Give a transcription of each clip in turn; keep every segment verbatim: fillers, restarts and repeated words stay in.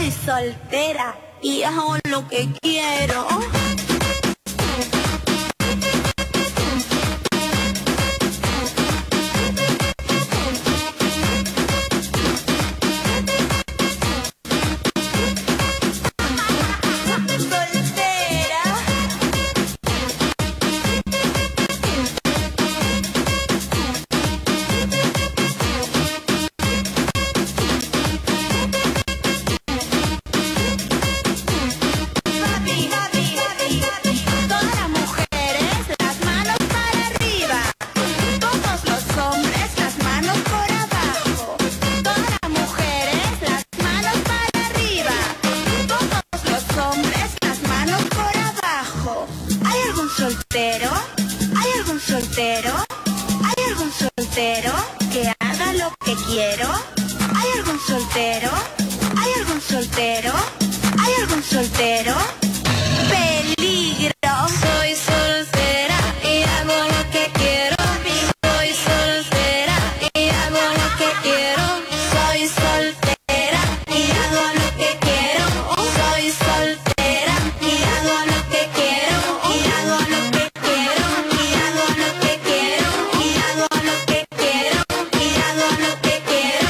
Soy soltera y hago lo que quiero. ¿Soltero? ¿Hay algún soltero? ¿Hay algún soltero que haga lo que quiero? ¿Hay algún soltero? ¿Hay algún soltero? ¿Hay algún soltero? ¡Peligro! Soy soltera y hago lo que quiero. Soy soltera y hago lo que quiero. Soy soltera y hago lo que quiero. Soy soltera y hago lo que quiero. Y hago lo que quiero. Y hago lo que quiero. Y hago lo que quiero. Y hago lo que quiero.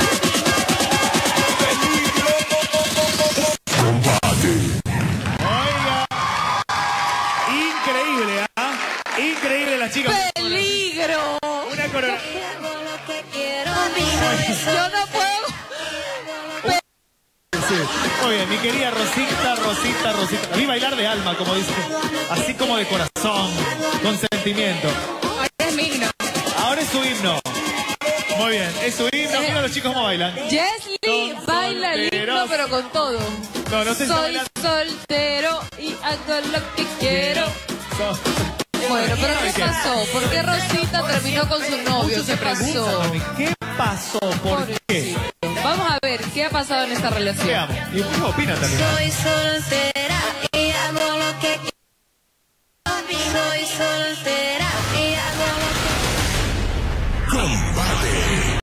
Oiga, increíble, ¿ah? ¿eh? Increíble las chicas. ¡Peligro! Una corona. Yo no puedo. Sí. Muy bien, mi querida Rosita, Rosita, Rosita. Vi bailar de alma, como dice. Así como de corazón, con sentimiento. Ahora es mi himno. Ahora es su himno. Muy bien, es su himno. Mira los chicos cómo bailan. Jesly baila el himno, pero con todo. No, no sé si Soy bailan. soltero y hago lo que quiero. So- Bueno, pero ¿qué ¿Qué? pasó? ¿Por qué Rosita terminó con su novio? Muchos ¿Qué se preguntan, pasó? mami, ¿qué pasó? ¿Por qué? Pobrecito. Vamos a ver qué ha pasado en esta relación. Veamos. Y ustedes opinan también. Soy soltera.